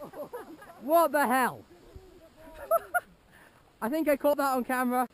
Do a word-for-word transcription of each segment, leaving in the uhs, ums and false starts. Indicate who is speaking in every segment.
Speaker 1: What the hell? I think I caught that on camera.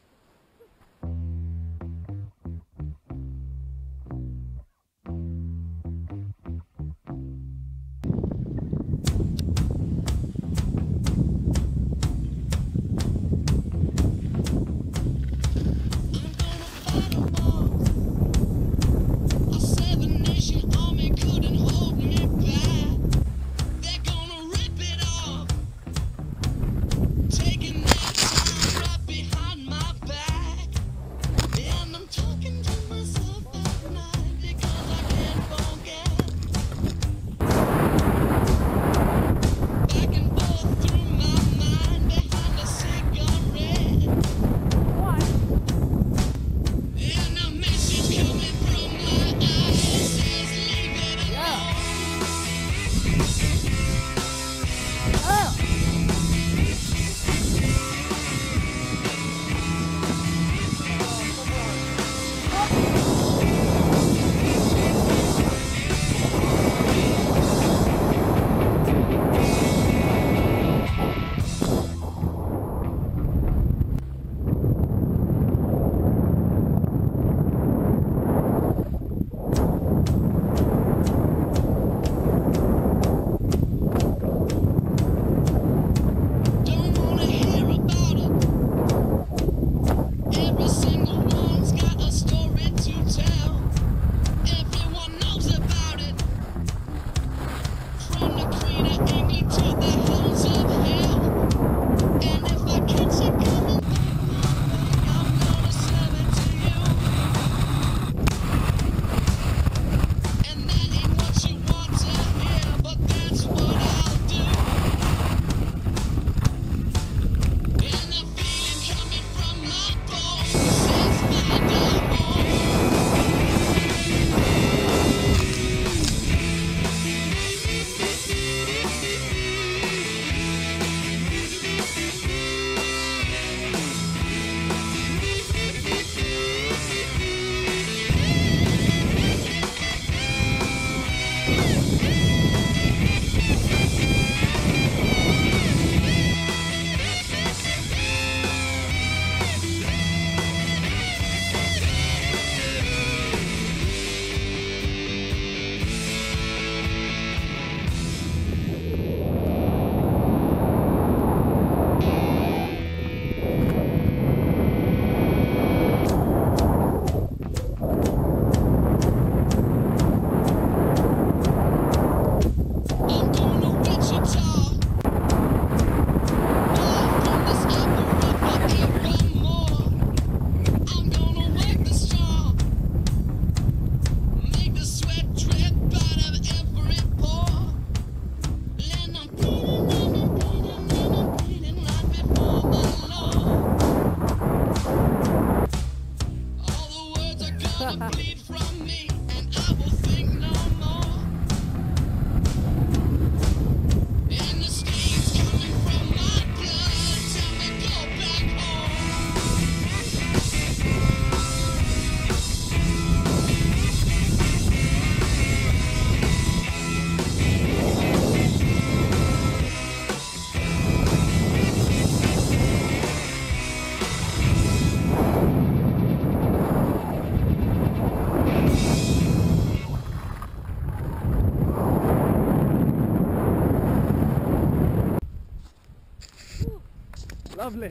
Speaker 1: Lovely.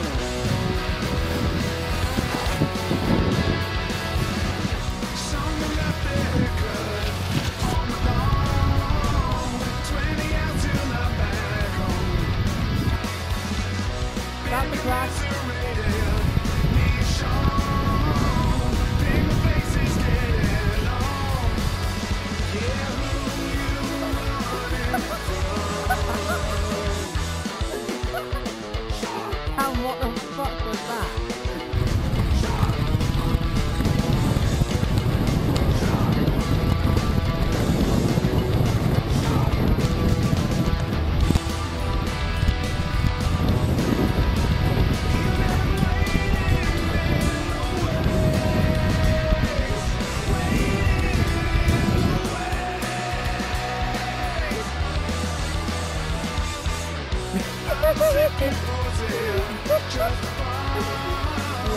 Speaker 2: Something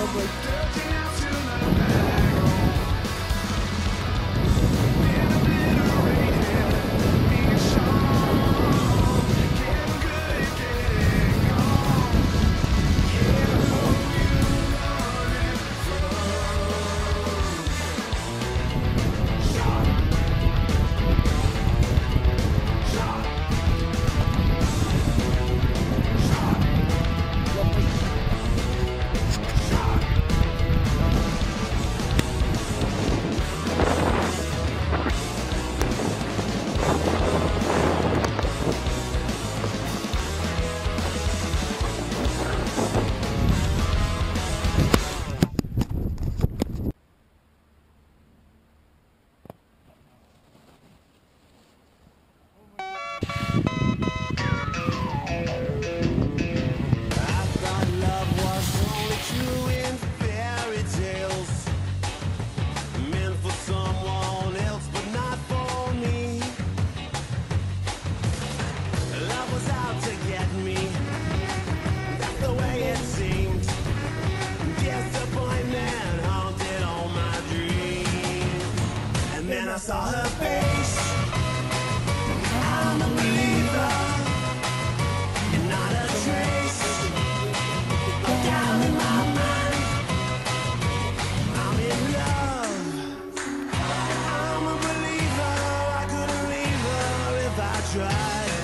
Speaker 2: I saw her face. I'm a believer, and not a trace of doubt in my mind. I'm in love. I'm a believer. I couldn't leave her if I tried.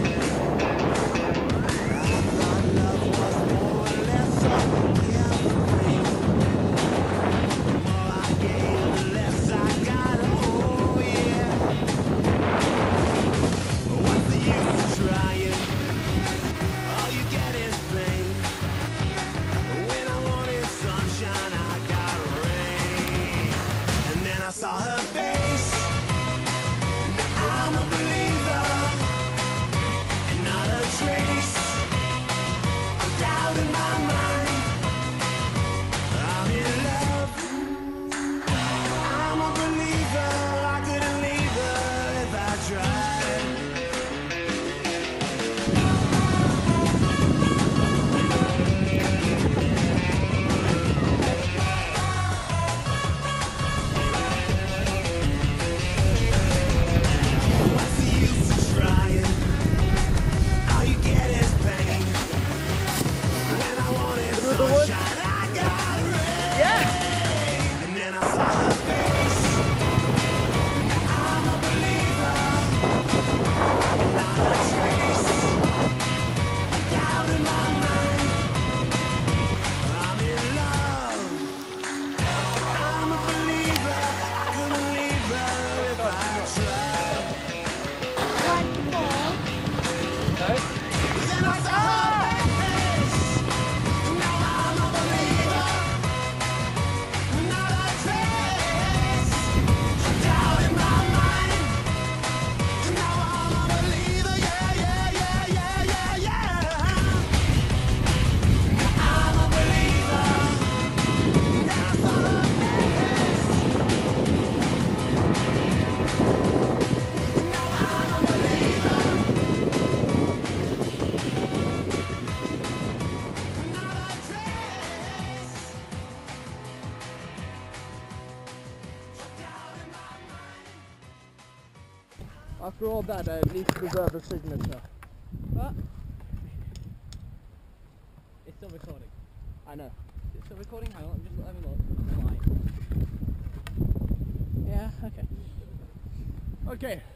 Speaker 2: I thought love was more or less of everything. The more I gave, the less I got. Saw her face. I'm a believer, and not a trace of doubt in my mind. I'm in love. I'm a believer. I couldn't leave her if I tried.
Speaker 1: After all that, I at least deserve a signature. What? It's still recording. I know. Is it still recording? Hang on, just let me look. Right. Yeah, okay. Okay.